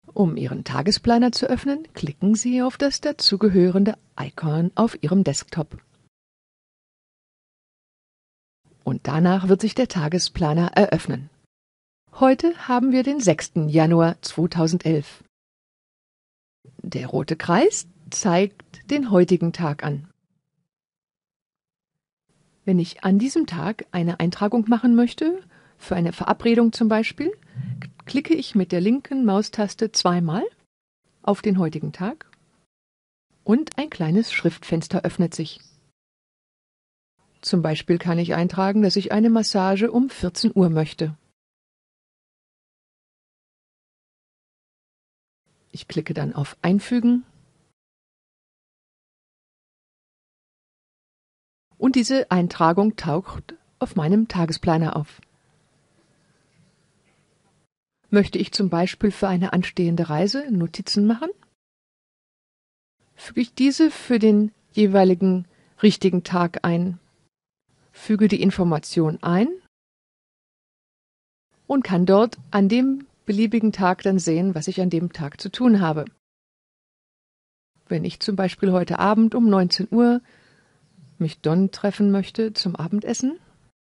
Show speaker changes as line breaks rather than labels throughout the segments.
Um Ihren Tagesplaner zu öffnen, klicken Sie auf das dazugehörende Icon auf Ihrem Desktop. Und danach wird sich der Tagesplaner eröffnen. Heute haben wir den 6. Januar 2011. Der rote Kreis zeigt den heutigen Tag an. Wenn ich an diesem Tag eine Eintragung machen möchte, für eine Verabredung zum Beispiel, klicke ich mit der linken Maustaste zweimal auf den heutigen Tag und ein kleines Schriftfenster öffnet sich. Zum Beispiel kann ich eintragen, dass ich eine Massage um 14 Uhr möchte. Ich klicke dann auf Einfügen und diese Eintragung taucht auf meinem Tagesplaner auf. Möchte ich zum Beispiel für eine anstehende Reise Notizen machen, füge ich diese für den jeweiligen richtigen Tag ein, füge die Information ein und kann dort an dem beliebigen Tag dann sehen, was ich an dem Tag zu tun habe. Wenn ich zum Beispiel heute Abend um 19 Uhr mich Don treffen möchte zum Abendessen,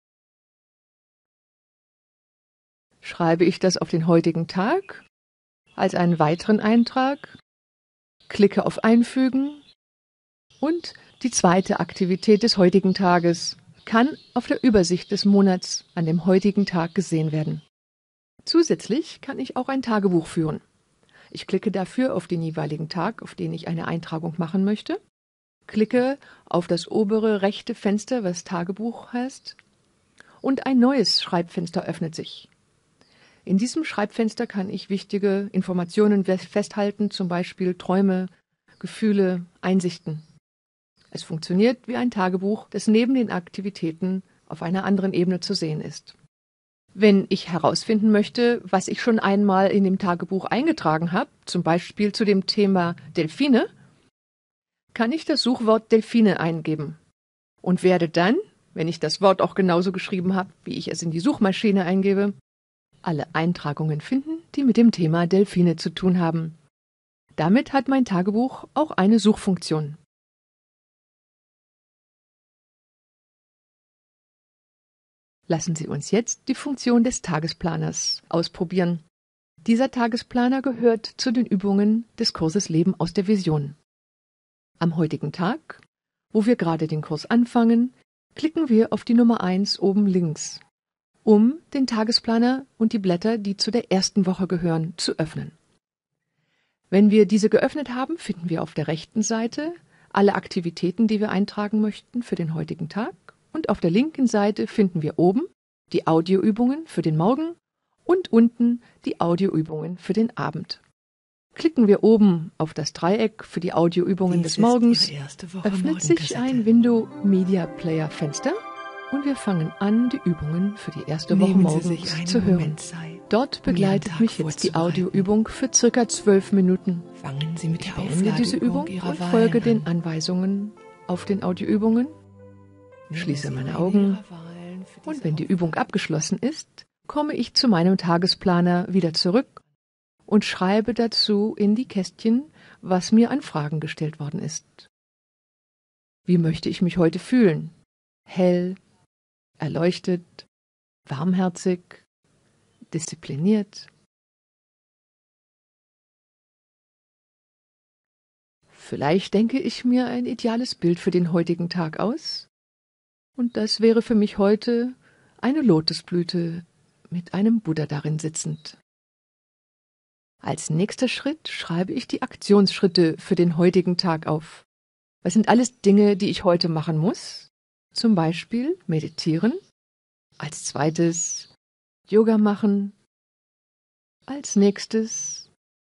schreibe ich das auf den heutigen Tag als einen weiteren Eintrag, klicke auf Einfügen und die zweite Aktivität des heutigen Tages kann auf der Übersicht des Monats an dem heutigen Tag gesehen werden. Zusätzlich kann ich auch ein Tagebuch führen. Ich klicke dafür auf den jeweiligen Tag, auf den ich eine Eintragung machen möchte, klicke auf das obere rechte Fenster, was Tagebuch heißt, und ein neues Schreibfenster öffnet sich. In diesem Schreibfenster kann ich wichtige Informationen festhalten, zum Beispiel Träume, Gefühle, Einsichten. Es funktioniert wie ein Tagebuch, das neben den Aktivitäten auf einer anderen Ebene zu sehen ist. Wenn ich herausfinden möchte, was ich schon einmal in dem Tagebuch eingetragen habe, zum Beispiel zu dem Thema Delfine, kann ich das Suchwort Delfine eingeben und werde dann, wenn ich das Wort auch genauso geschrieben habe, wie ich es in die Suchmaschine eingebe, alle Eintragungen finden, die mit dem Thema Delfine zu tun haben. Damit hat mein Tagebuch auch eine Suchfunktion. Lassen Sie uns jetzt die Funktion des Tagesplaners ausprobieren. Dieser Tagesplaner gehört zu den Übungen des Kurses Leben aus der Vision. Am heutigen Tag, wo wir gerade den Kurs anfangen, klicken wir auf die Nummer 1 oben links, um den Tagesplaner und die Blätter, die zu der ersten Woche gehören, zu öffnen. Wenn wir diese geöffnet haben, finden wir auf der rechten Seite alle Aktivitäten, die wir eintragen möchten für den heutigen Tag. Und auf der linken Seite finden wir oben die Audioübungen für den Morgen und unten die Audioübungen für den Abend. Klicken wir oben auf das Dreieck für die Audioübungen des Morgens, öffnet sich ein Window Media Player Fenster und wir fangen an, die Übungen für die erste Woche morgens zu hören. Dort begleitet mich jetzt die Audioübung für circa 12 Minuten. Ich beende diese Übung und folge den Anweisungen auf den Audioübungen, schließe meine Augen und wenn die Übung abgeschlossen ist, komme ich zu meinem Tagesplaner wieder zurück und schreibe dazu in die Kästchen, was mir an Fragen gestellt worden ist. Wie möchte ich mich heute fühlen? Hell, erleuchtet, warmherzig, diszipliniert. Vielleicht denke ich mir ein ideales Bild für den heutigen Tag aus. Und das wäre für mich heute eine Lotusblüte mit einem Buddha darin sitzend. Als nächster Schritt schreibe ich die Aktionsschritte für den heutigen Tag auf. Was sind alles Dinge, die ich heute machen muss? Zum Beispiel meditieren. Als zweites Yoga machen. Als nächstes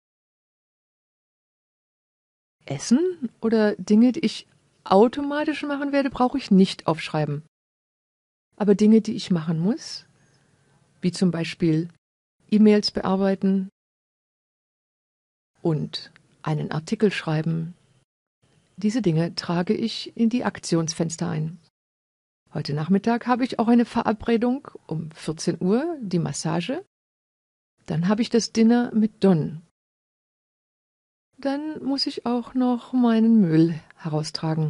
Essen oder Dinge, die ich automatisch machen werde, brauche ich nicht aufschreiben. Aber Dinge, die ich machen muss, wie zum Beispiel E-Mails bearbeiten und einen Artikel schreiben, diese Dinge trage ich in die Aktionsfenster ein. Heute Nachmittag habe ich auch eine Verabredung um 14 Uhr, die Massage. Dann habe ich das Dinner mit Don. Dann muss ich auch noch meinen Müll heraustragen.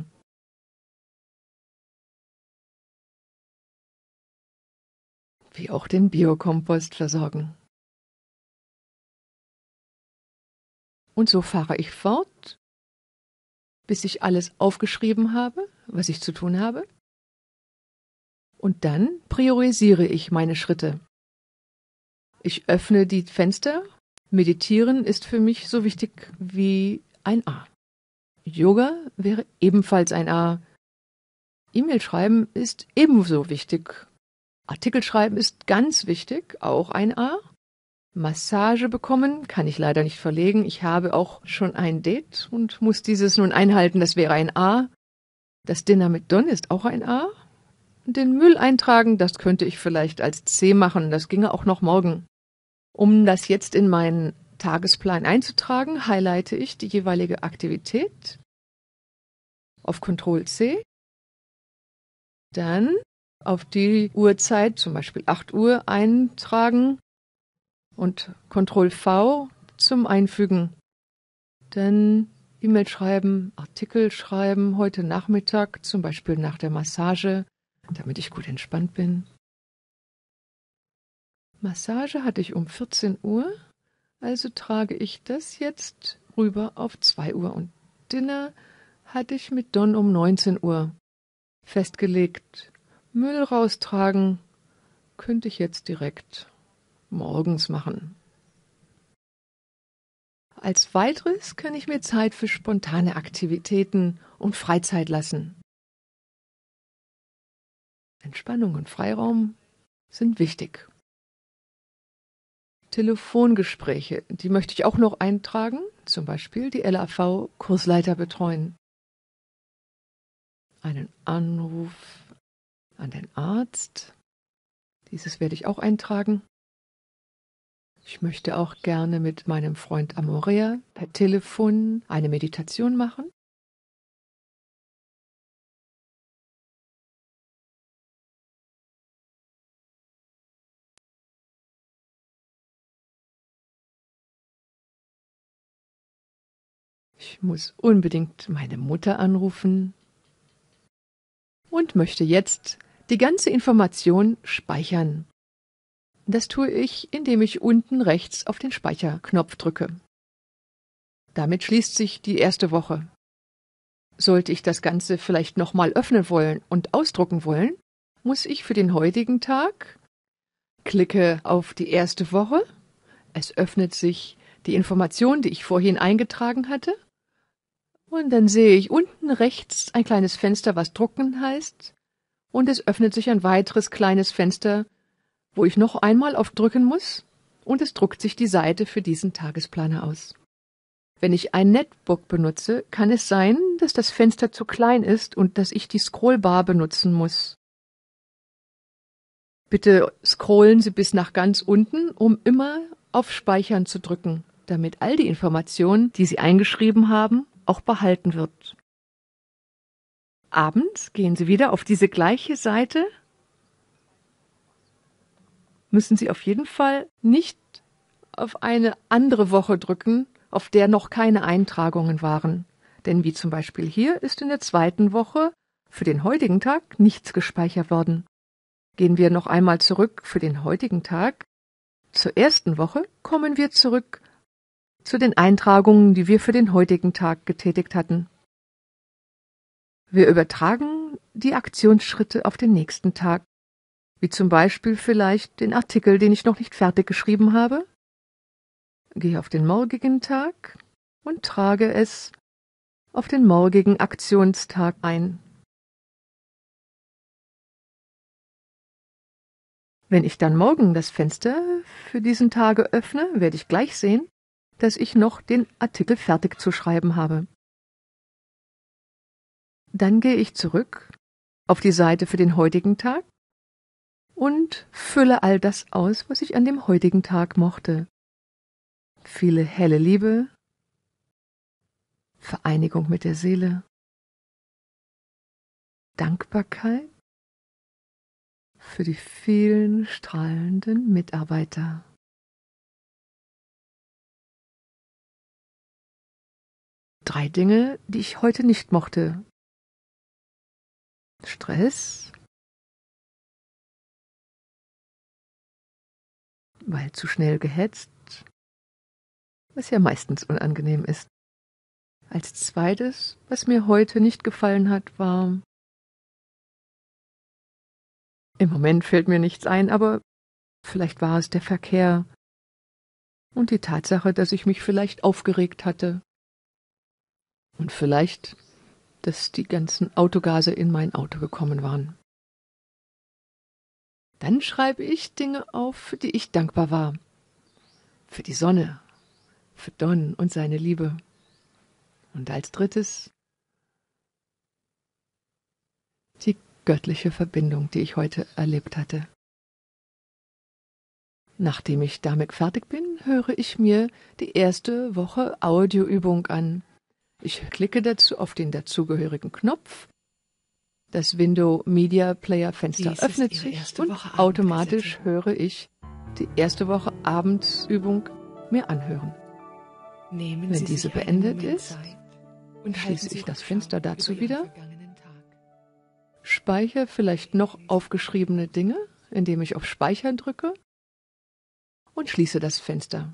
Wie auch den Biokompost versorgen. Und so fahre ich fort, bis ich alles aufgeschrieben habe, was ich zu tun habe. Und dann priorisiere ich meine Schritte. Ich öffne die Fenster. Meditieren ist für mich so wichtig wie ein A. Yoga wäre ebenfalls ein A. E-Mail schreiben ist ebenso wichtig. Artikel schreiben ist ganz wichtig, auch ein A. Massage bekommen kann ich leider nicht verlegen. Ich habe auch schon ein Date und muss dieses nun einhalten. Das wäre ein A. Das Dinner mit Don ist auch ein A. Den Müll eintragen, das könnte ich vielleicht als C machen. Das ginge auch noch morgen. Um das jetzt in meinen Tagesplan einzutragen, highlighte ich die jeweilige Aktivität auf Ctrl C. Dann auf die Uhrzeit, zum Beispiel 8 Uhr, eintragen und Ctrl V zum Einfügen. Dann E-Mail schreiben, Artikel schreiben, heute Nachmittag, zum Beispiel nach der Massage, damit ich gut entspannt bin. Massage hatte ich um 14 Uhr, also trage ich das jetzt rüber auf 2 Uhr. Und Dinner hatte ich mit Don um 19 Uhr festgelegt. Müll raustragen könnte ich jetzt direkt morgens machen. Als weiteres kann ich mir Zeit für spontane Aktivitäten und Freizeit lassen. Entspannung und Freiraum sind wichtig. Telefongespräche, die möchte ich auch noch eintragen, zum Beispiel die LAV-Kursleiter betreuen. Einen Anruf an den Arzt, dieses werde ich auch eintragen. Ich möchte auch gerne mit meinem Freund Amorea per Telefon eine Meditation machen. Ich muss unbedingt meine Mutter anrufen und möchte jetzt die ganze Information speichern. Das tue ich, indem ich unten rechts auf den Speicherknopf drücke. Damit schließt sich die erste Woche. Sollte ich das Ganze vielleicht nochmal öffnen wollen und ausdrucken wollen, muss ich für den heutigen Tag klicke auf die erste Woche. Es öffnet sich die Information, die ich vorhin eingetragen hatte. Und dann sehe ich unten rechts ein kleines Fenster, was drucken heißt. Und es öffnet sich ein weiteres kleines Fenster, wo ich noch einmal auf drücken muss. Und es druckt sich die Seite für diesen Tagesplaner aus. Wenn ich ein Netbook benutze, kann es sein, dass das Fenster zu klein ist und dass ich die Scrollbar benutzen muss. Bitte scrollen Sie bis nach ganz unten, um immer auf Speichern zu drücken, damit all die Informationen, die Sie eingeschrieben haben, auch behalten wird. Abends gehen Sie wieder auf diese gleiche Seite. Müssen Sie auf jeden Fall nicht auf eine andere Woche drücken, auf der noch keine Eintragungen waren. Denn wie zum Beispiel hier ist in der zweiten Woche für den heutigen Tag nichts gespeichert worden. Gehen wir noch einmal zurück für den heutigen Tag. Zur ersten Woche kommen wir zurück zu den Eintragungen, die wir für den heutigen Tag getätigt hatten. Wir übertragen die Aktionsschritte auf den nächsten Tag, wie zum Beispiel vielleicht den Artikel, den ich noch nicht fertig geschrieben habe. Gehe auf den morgigen Tag und trage es auf den morgigen Aktionstag ein. Wenn ich dann morgen das Fenster für diesen Tage öffne, werde ich gleich sehen, dass ich noch den Artikel fertig zu schreiben habe. Dann gehe ich zurück auf die Seite für den heutigen Tag und fülle all das aus, was ich an dem heutigen Tag mochte. Viele helle Liebe, Vereinigung mit der Seele, Dankbarkeit für die vielen strahlenden Mitarbeiter. 3 Dinge, die ich heute nicht mochte. Stress, weil zu schnell gehetzt, was ja meistens unangenehm ist. Als zweites, was mir heute nicht gefallen hat, war... Im Moment fällt mir nichts ein, aber vielleicht war es der Verkehr und die Tatsache, dass ich mich vielleicht aufgeregt hatte. Und vielleicht, dass die ganzen Autogase in mein Auto gekommen waren. Dann schreibe ich Dinge auf, für die ich dankbar war. Für die Sonne, für Don und seine Liebe. Und als drittes die göttliche Verbindung, die ich heute erlebt hatte. Nachdem ich damit fertig bin, höre ich mir die erste Woche Audioübung an. Ich klicke dazu auf den dazugehörigen Knopf. Das Window Media Player Fenster öffnet sich und automatisch höre ich die erste Woche Abendsübung mir anhören. Wenn diese beendet ist, schließe ich das Fenster dazu wieder, speichere vielleicht noch aufgeschriebene Dinge, indem ich auf Speichern drücke und schließe das Fenster.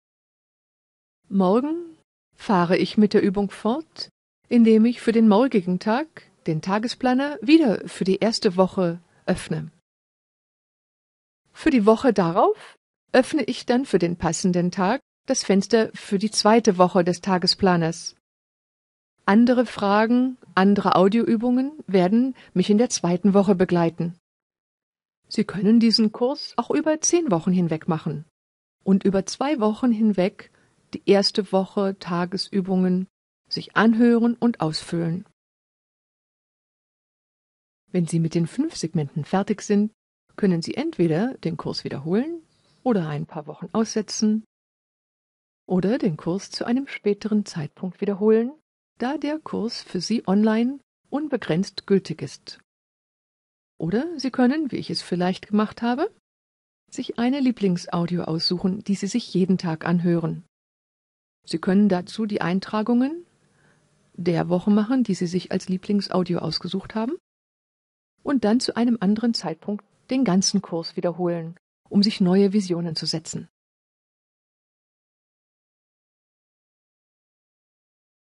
Morgen fahre ich mit der Übung fort, indem ich für den morgigen Tag den Tagesplaner wieder für die erste Woche öffne. Für die Woche darauf öffne ich dann für den passenden Tag das Fenster für die zweite Woche des Tagesplaners. Andere Fragen, andere Audioübungen werden mich in der zweiten Woche begleiten. Sie können diesen Kurs auch über 10 Wochen hinweg machen und über 2 Wochen hinweg die erste Woche Tagesübungen sich anhören und ausfüllen. Wenn Sie mit den 5 Segmenten fertig sind, können Sie entweder den Kurs wiederholen oder ein paar Wochen aussetzen oder den Kurs zu einem späteren Zeitpunkt wiederholen, da der Kurs für Sie online unbegrenzt gültig ist. Oder Sie können, wie ich es vielleicht gemacht habe, sich eine Lieblingsaudio aussuchen, die Sie sich jeden Tag anhören. Sie können dazu die Eintragungen der Woche machen, die Sie sich als Lieblingsaudio ausgesucht haben, und dann zu einem anderen Zeitpunkt den ganzen Kurs wiederholen, um sich neue Visionen zu setzen.